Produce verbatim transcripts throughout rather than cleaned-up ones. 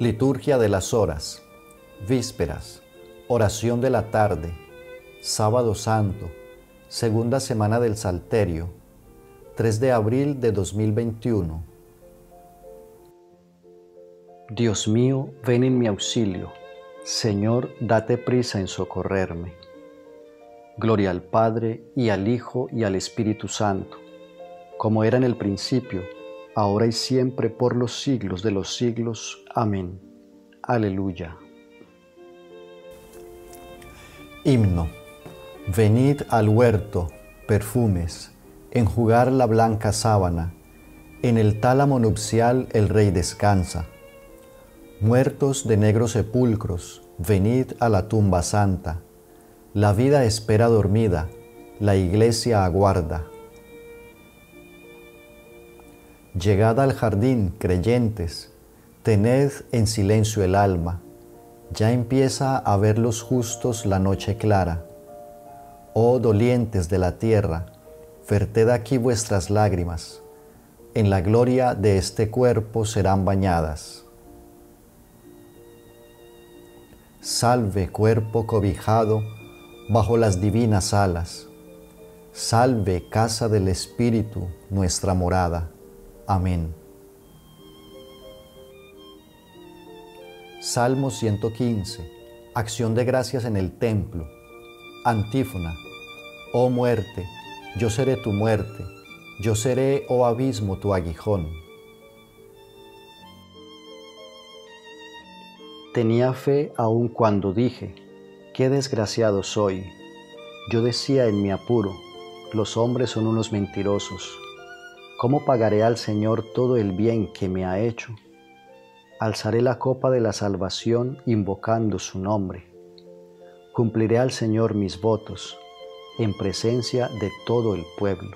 Liturgia de las horas, vísperas, oración de la tarde, sábado santo, segunda semana del Salterio, tres de abril de dos mil veintiuno. Dios mío, ven en mi auxilio. Señor, date prisa en socorrerme. Gloria al Padre, y al Hijo, y al Espíritu Santo, como era en el principio, ahora y siempre, por los siglos de los siglos. Amén. Aleluya. Himno. Venid al huerto, perfumes, enjugar la blanca sábana. En el tálamo nupcial el Rey descansa. Muertos de negros sepulcros, venid a la tumba santa. La vida espera dormida, la iglesia aguarda. Llegad al jardín, creyentes, tened en silencio el alma. Ya empieza a ver los justos la noche clara. Oh dolientes de la tierra, verted aquí vuestras lágrimas. En la gloria de este cuerpo serán bañadas. Salve, cuerpo cobijado bajo las divinas alas. Salve, casa del Espíritu, nuestra morada. Amén. Salmo ciento quince. Acción de gracias en el templo. Antífona. Oh muerte, yo seré tu muerte. Yo seré, oh abismo, tu aguijón. Tenía fe aun cuando dije, qué desgraciado soy. Yo decía en mi apuro, los hombres son unos mentirosos. ¿Cómo pagaré al Señor todo el bien que me ha hecho? Alzaré la copa de la salvación invocando su nombre. Cumpliré al Señor mis votos en presencia de todo el pueblo.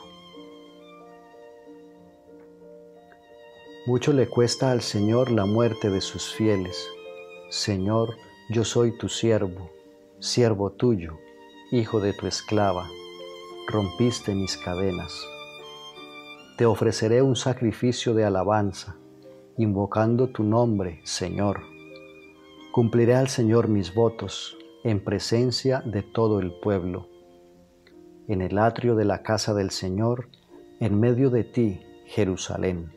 Mucho le cuesta al Señor la muerte de sus fieles. Señor, yo soy tu siervo, siervo tuyo, hijo de tu esclava. Rompiste mis cadenas. Te ofreceré un sacrificio de alabanza, invocando tu nombre, Señor. Cumpliré al Señor mis votos en presencia de todo el pueblo. En el atrio de la casa del Señor, en medio de ti, Jerusalén.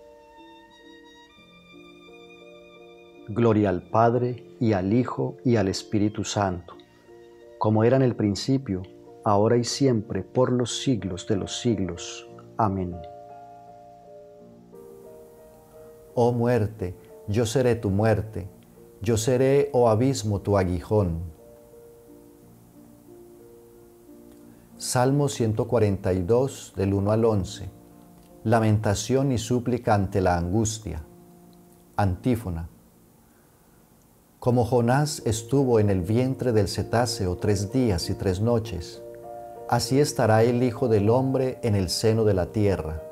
Gloria al Padre, y al Hijo, y al Espíritu Santo, como era en el principio, ahora y siempre, por los siglos de los siglos. Amén. Oh muerte, yo seré tu muerte, yo seré, oh abismo, tu aguijón. Salmo ciento cuarenta y dos, del uno al once. Lamentación y súplica ante la angustia. Antífona. Como Jonás estuvo en el vientre del cetáceo tres días y tres noches, así estará el Hijo del Hombre en el seno de la tierra.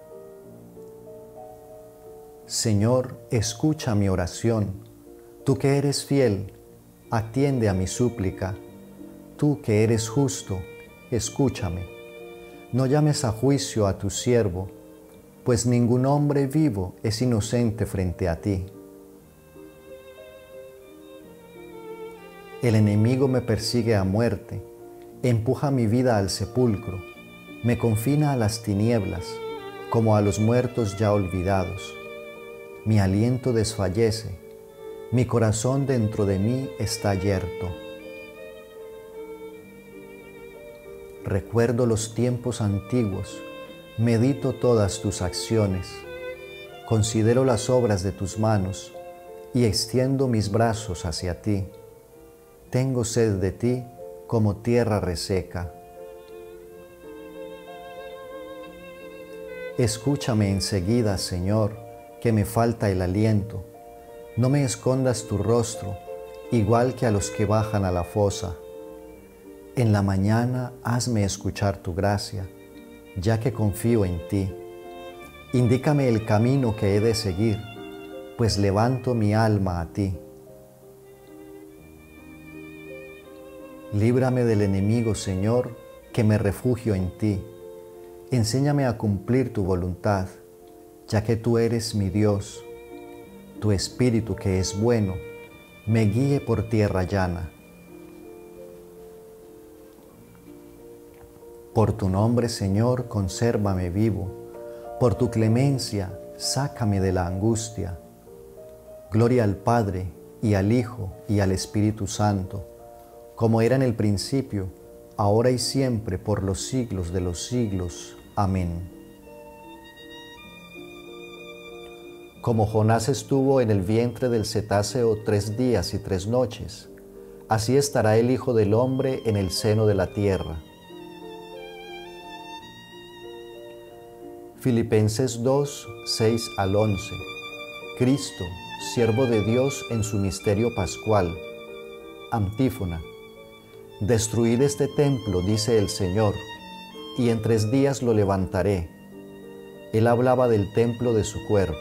Señor, escucha mi oración. Tú que eres fiel, atiende a mi súplica. Tú que eres justo, escúchame. No llames a juicio a tu siervo, pues ningún hombre vivo es inocente frente a ti. El enemigo me persigue a muerte, empuja mi vida al sepulcro, me confina a las tinieblas, como a los muertos ya olvidados. Mi aliento desfallece, mi corazón dentro de mí está yerto. Recuerdo los tiempos antiguos, medito todas tus acciones, considero las obras de tus manos y extiendo mis brazos hacia ti. Tengo sed de ti como tierra reseca. Escúchame enseguida, Señor, que me falta el aliento. No me escondas tu rostro, igual que a los que bajan a la fosa. En la mañana hazme escuchar tu gracia, ya que confío en ti. Indícame el camino que he de seguir, pues levanto mi alma a ti. Líbrame del enemigo, Señor, que me refugio en ti. Enséñame a cumplir tu voluntad, ya que tú eres mi Dios. tu Espíritu que es bueno, me guíe por tierra llana. Por tu nombre, Señor, consérvame vivo. Por tu clemencia, sácame de la angustia. Gloria al Padre, y al Hijo, y al Espíritu Santo, como era en el principio, ahora y siempre, por los siglos de los siglos. Amén. Como Jonás estuvo en el vientre del cetáceo tres días y tres noches, así estará el Hijo del Hombre en el seno de la tierra. Filipenses dos, seis al once. Cristo, siervo de Dios en su misterio pascual. Antífona. Destruid este templo, dice el Señor, y en tres días lo levantaré. Él hablaba del templo de su cuerpo.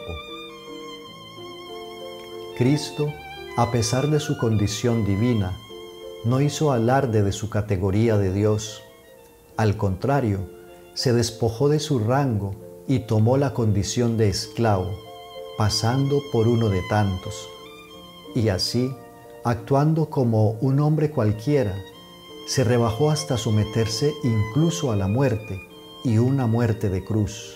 Cristo, a pesar de su condición divina, no hizo alarde de su categoría de Dios. Al contrario, se despojó de su rango y tomó la condición de esclavo, pasando por uno de tantos. Y así, actuando como un hombre cualquiera, se rebajó hasta someterse incluso a la muerte, y una muerte de cruz.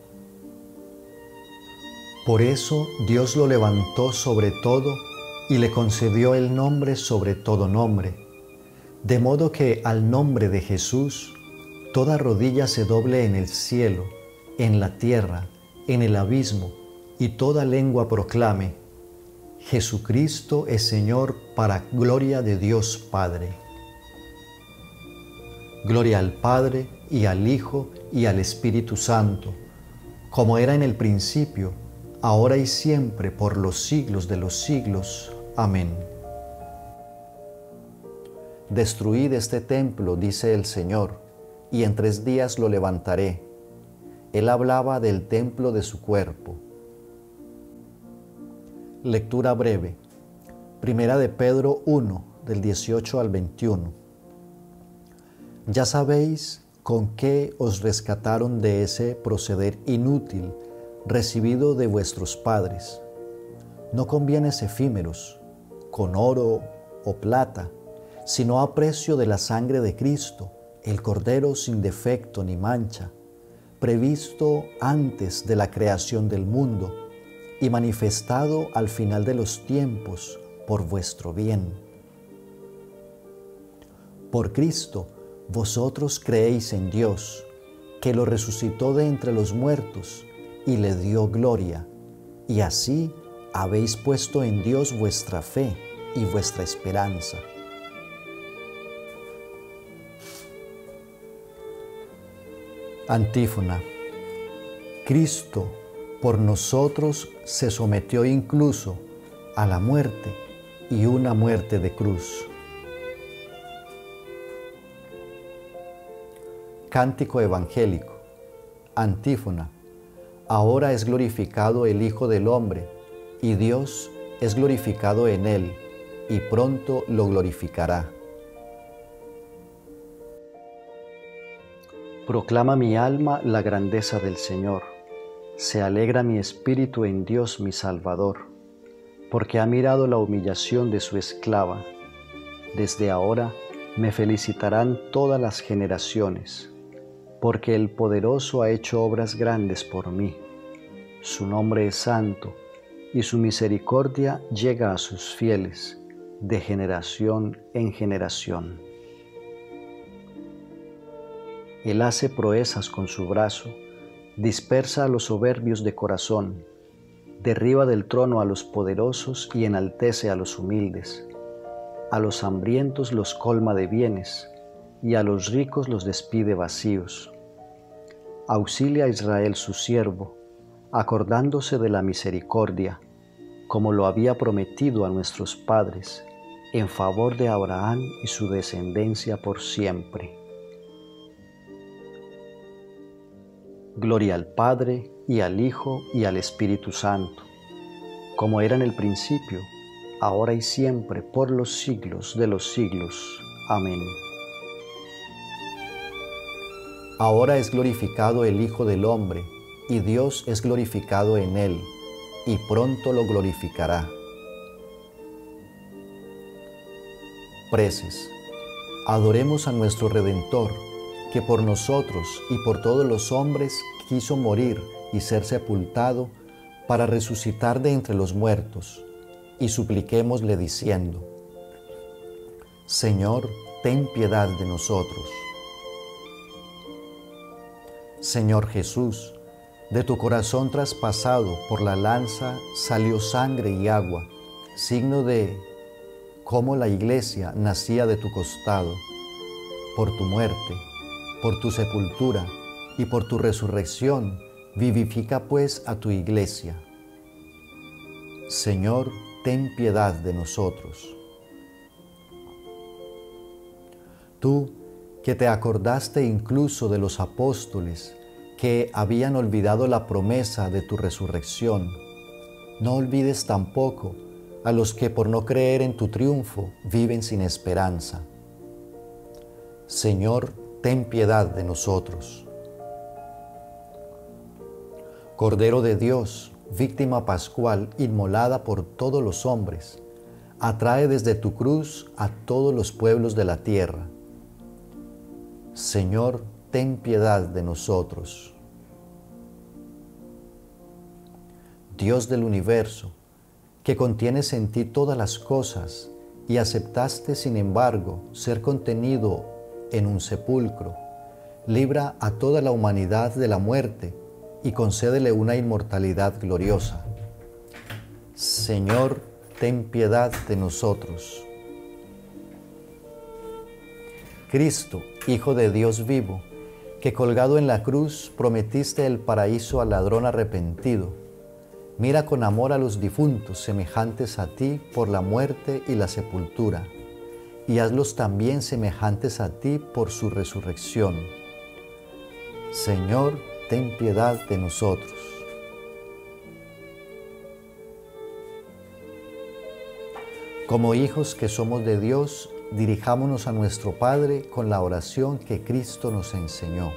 Por eso Dios lo levantó sobre todo y le concedió el nombre sobre todo nombre, de modo que al nombre de Jesús toda rodilla se doble en el cielo, en la tierra, en el abismo, y toda lengua proclame: Jesucristo es Señor, para gloria de Dios Padre. Gloria al Padre, y al Hijo, y al Espíritu Santo, como era en el principio, ahora y siempre, por los siglos de los siglos. Amén. Destruid este templo, dice el Señor, y en tres días lo levantaré. Él hablaba del templo de su cuerpo. Lectura breve. Primera de Pedro uno, del dieciocho al veintiuno. Ya sabéis con qué os rescataron de ese proceder inútil recibido de vuestros padres, no con bienes efímeros, con oro o plata, sino a precio de la sangre de Cristo, el Cordero sin defecto ni mancha, previsto antes de la creación del mundo y manifestado al final de los tiempos por vuestro bien. Por Cristo, vosotros creéis en Dios, que lo resucitó de entre los muertos y le dio gloria, y así habéis puesto en Dios vuestra fe y vuestra esperanza. Antífona. Cristo por nosotros se sometió incluso a la muerte, y una muerte de cruz. Cántico evangélico. Antífona. Ahora es glorificado el Hijo del Hombre, y Dios es glorificado en él, y pronto lo glorificará. Proclama mi alma la grandeza del Señor. Se alegra mi espíritu en Dios mi Salvador, porque ha mirado la humillación de su esclava. Desde ahora me felicitarán todas las generaciones, porque el Poderoso ha hecho obras grandes por mí. Su nombre es santo, y su misericordia llega a sus fieles, de generación en generación. Él hace proezas con su brazo, dispersa a los soberbios de corazón, derriba del trono a los poderosos y enaltece a los humildes. A los hambrientos los colma de bienes, y a los ricos los despide vacíos. Auxilia a Israel su siervo, acordándose de la misericordia, como lo había prometido a nuestros padres, en favor de Abraham y su descendencia por siempre. Gloria al Padre, y al Hijo, y al Espíritu Santo, como era en el principio, ahora y siempre, por los siglos de los siglos. Amén. Ahora es glorificado el Hijo del Hombre, y Dios es glorificado en él. y pronto lo glorificará. Preces. Adoremos a nuestro Redentor, que por nosotros y por todos los hombres quiso morir y ser sepultado para resucitar de entre los muertos, y supliquémosle diciendo: Señor, ten piedad de nosotros. Señor Jesús, de tu corazón traspasado por la lanza salió sangre y agua, signo de cómo la Iglesia nacía de tu costado. Por tu muerte, por tu sepultura y por tu resurrección, vivifica pues a tu Iglesia. Señor, ten piedad de nosotros. Tú, que te acordaste incluso de los apóstoles que habían olvidado la promesa de tu resurrección, no olvides tampoco a los que por no creer en tu triunfo viven sin esperanza. Señor, ten piedad de nosotros. Cordero de Dios, víctima pascual inmolada por todos los hombres, atrae desde tu cruz a todos los pueblos de la tierra. Señor, ten piedad de nosotros. Dios del universo, que contienes en ti todas las cosas y aceptaste, sin embargo, ser contenido en un sepulcro, libra a toda la humanidad de la muerte y concédele una inmortalidad gloriosa. Señor, ten piedad de nosotros. Cristo, Hijo de Dios vivo, que colgado en la cruz prometiste el paraíso al ladrón arrepentido, mira con amor a los difuntos semejantes a ti por la muerte y la sepultura, y hazlos también semejantes a ti por su resurrección. Señor, ten piedad de nosotros. Como hijos que somos de Dios, dirijámonos a nuestro Padre con la oración que Cristo nos enseñó.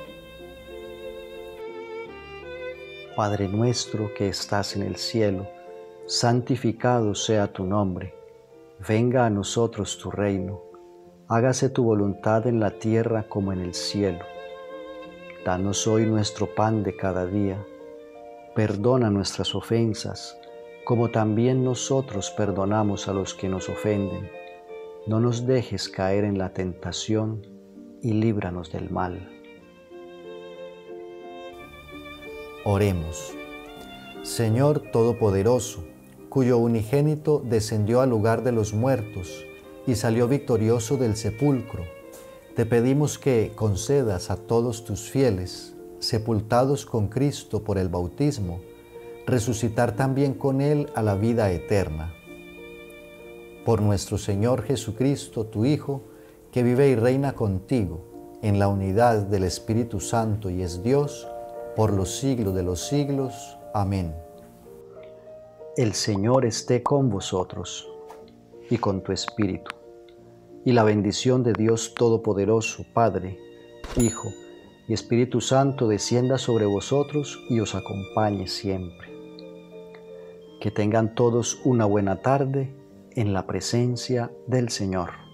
Padre nuestro que estás en el cielo, santificado sea tu nombre. Venga a nosotros tu reino. Hágase tu voluntad en la tierra como en el cielo. Danos hoy nuestro pan de cada día. Perdona nuestras ofensas, como también nosotros perdonamos a los que nos ofenden. No nos dejes caer en la tentación y líbranos del mal. Oremos. Señor Todopoderoso, cuyo unigénito descendió al lugar de los muertos y salió victorioso del sepulcro, te pedimos que concedas a todos tus fieles, sepultados con Cristo por el bautismo, resucitar también con Él a la vida eterna. Por nuestro Señor Jesucristo, tu Hijo, que vive y reina contigo, en la unidad del Espíritu Santo y es Dios, por los siglos de los siglos. Amén. El Señor esté con vosotros y con tu espíritu. Y la bendición de Dios Todopoderoso, Padre, Hijo y Espíritu Santo descienda sobre vosotros y os acompañe siempre. Que tengan todos una buena tarde en la presencia del Señor.